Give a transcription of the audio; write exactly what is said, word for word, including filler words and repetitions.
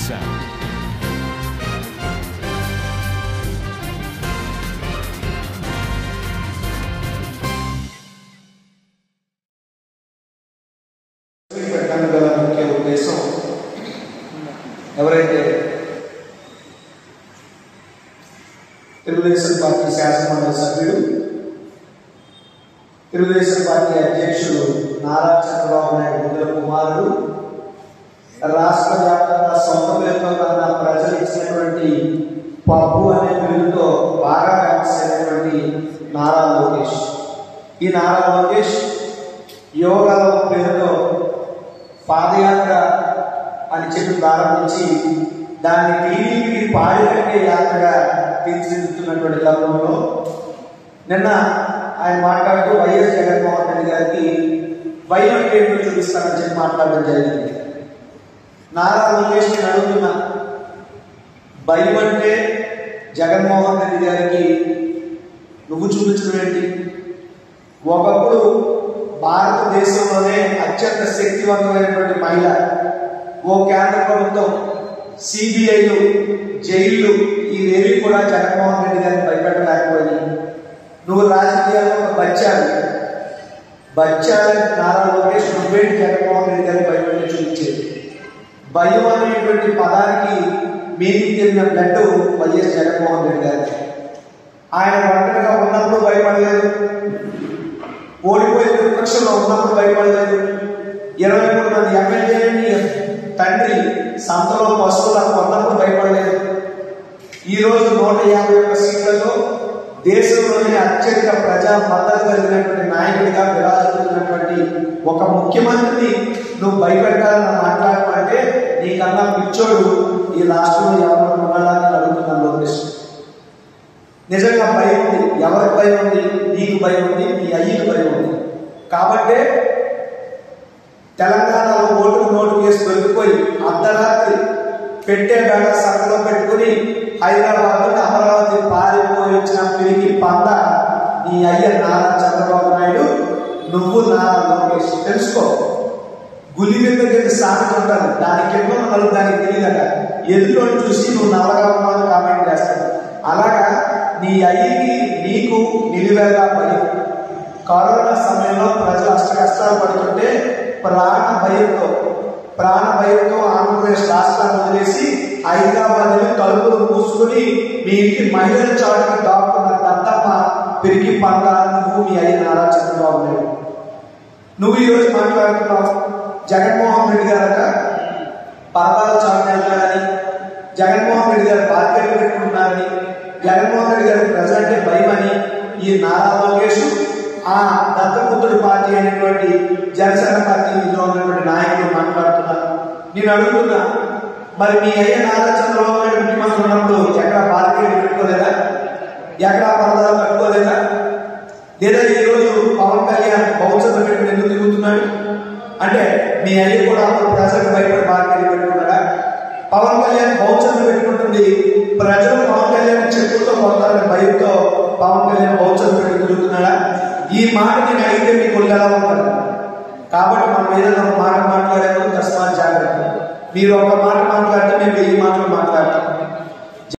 sound. ముఖ్య ఉద్దేశం ఎవరైతే తెలుగుదేశం పార్టీ శాసనమండలి సభ్యుడు తెలుగుదేశం పార్టీ అధ్యక్షుడు నారా చంద్రబాబు నాయుడు ముద్ర కుమారుడు రాష్ట్ర వ్యాప్తంగా సొంత పేరుతో కన్నా ప్రజలు ఇచ్చినటువంటి పప్పు అనే పేరుతో బాగా ఫేమస్ అయినటువంటి నారా లోకేష్ ఈ నారా లోకేష్ యోగాల పేరుతో పాదయాత్ర అని చెప్పి ప్రారంభించి దాన్ని టీవీకి పాడికట్టే యాత్రగా తీర్చిదిద్దుతున్నటువంటి తరుణంలో నిన్న ఆయన మాట్లాడుతూ వైఎస్ జగన్మోహన్ రెడ్డి గారికి భయం ఏంటో చూపిస్తానని చెప్పి మాట్లాడడం జరిగింది. నారా లోకేష్ నేను అడుగుతున్నా, భయం అంటే జగన్మోహన్ రెడ్డి గారికి నువ్వు చూపించడం ఏంటి? ఒకప్పుడు భారతదేశంలోనే అత్యంత శక్తివంతమైనటువంటి మహిళ, ఓ కేంద్ర ప్రభుత్వం, సిబిఐలు, జైళ్లు ఇవేవి కూడా జగన్మోహన్ రెడ్డి గారిని భయపెట్టలేకపోయి నువ్వు రాజకీయాల్లో ఒక బచ్చాలి బచ్చాలి నారా లోకేష్ నువ్వేంటి జగన్మోహన్ రెడ్డి గారిని భయపెట్టి చూపించేది? భయం అనేటువంటి పదానికి మీనింగ్ తెలిసిన బ్లడ్ వైఎస్ జగన్మోహన్ రెడ్డి గారికి. ఆయన ఒంటరిగా ఉన్నప్పుడు భయపడలేదు, ఓడిపోయే ప్రతిపక్షంలో ఉన్నప్పుడు భయపడలేదు, ఇరవై మూడు మంది ఎమ్మెల్యేలని తండ్రి సంతలో పశువులకు ఉన్నప్పుడు భయపడలేదు. ఈరోజు నూట యాభై ఒక్క సీట్లతో దేశంలోనే అత్యధిక ప్రజా మద్దతు కలిగినటువంటి నాయకుడిగా విరాజిల్లుతున్నటువంటి ఒక ముఖ్యమంత్రిని నువ్వు భయపెట్టాలని మాట్లాడమంటే నీకన్నా పిచ్చోడు ఈ రాష్ట్రంలో ఎవరు ఉండాలని అడుగుతున్నాను లోకేష్. నిజంగా భయం ఉంది. ఎవరికి భయం ఉంది? నీకు భయం ఉంది, నీ అయ్యకు భయం ఉంది. కాబట్టే తెలంగాణలో ఓటుకు నోటు కేసు దొరికిపోయి అర్ధరాత్రి పెట్టే బేడ సభలో పెట్టుకుని హైదరాబాద్ నుండి అమరావతి పారిపోయి వచ్చిన పిరికి పంద నీ అయ్య నారా చంద్రబాబు నాయుడు, నువ్వు నారా లోకేష్. తెలుసుకో, గులి మీద సామెత ఉంటారు, దానికి ఎన్నో నలుగు దానికి తెలియదట. ఎదురు చూసి నువ్వు నల్లగా ఉన్నావు కామెంట్ చేస్తావు. అలాగా నీ అయ్యకి నీకు నిలువేలా భయం. కరోనా సమయంలో ప్రజలు అష్ట కష్టాలు పడుతుంటే ప్రాణ భయంతో ప్రాణ భయంతో ఆంధ్రప్రదేశ్ రాష్ట్రాన్ని వదిలేసి హైదరాబాద్ తలుపులు మూసుకుని మీ ఇంటి మహిళల చాటుగా దాక్కున్న దత్తమ్మ పెరిగి పంట నువ్వు మీ అయ్య నారా చంద్రబాబు నాయుడు. నువ్వు ఈరోజు మాట్లాడుతున్నావు జగన్మోహన్ రెడ్డి గారట పరదాలు చాటు వెళ్తాడని, జగన్మోహన్ రెడ్డి గారు బాధ్యతలు పెట్టుకుంటున్నారని, జగన్మోహన్ రెడ్డి గారికి ప్రజలంటే భయం అని ఈ నారా లోకేష్ ఆ దత్తపుత్రుడి పార్టీ అయినటువంటి జనసేన పార్టీలో ఉన్నటువంటి నాయకులు మాట్లాడుతున్నారు. నేను అడుగుతున్నా, మరి మీ అయ్య నారా చంద్రబాబు నాయుడు ముఖ్యమంత్రి ఉన్నప్పుడు ఎక్కడ బాధ్యతలు పెట్టుకోలేదా? ఎక్కడ పరదాలు కట్టుకోలేదా? లేదా ఈరోజు పవన్ కళ్యాణ్ బౌన్సర్లు పెట్టుకుని ఎందుకు తిరుగుతున్నాడు అంటే మీ అయ్య కూడా అప్పుడు ప్రజలకు భయపడి బాధ్యతలు పెట్టుకున్నాడా? పవన్ కళ్యాణ్ బౌన్సర్లు పెట్టుకుంటుంది, ప్రజలు పవన్ కళ్యాణ్ చెప్పులతో కొడతారని భయంతో పవన్ కళ్యాణ్ బౌన్సర్లు పెట్టి తిరుగుతున్నాడా? ఈ మాట నేను అడిగితే మీకు ఎలా ఉంటారు? కాబట్టి మనం ఏదైనా ఒక మాట మాట్లాడేందుకు తస్మాత్ జాగ్రత్త. మీరు ఒక మాట మాట్లాడితే మేము వెయ్యి మాటలు మాట్లాడతాం.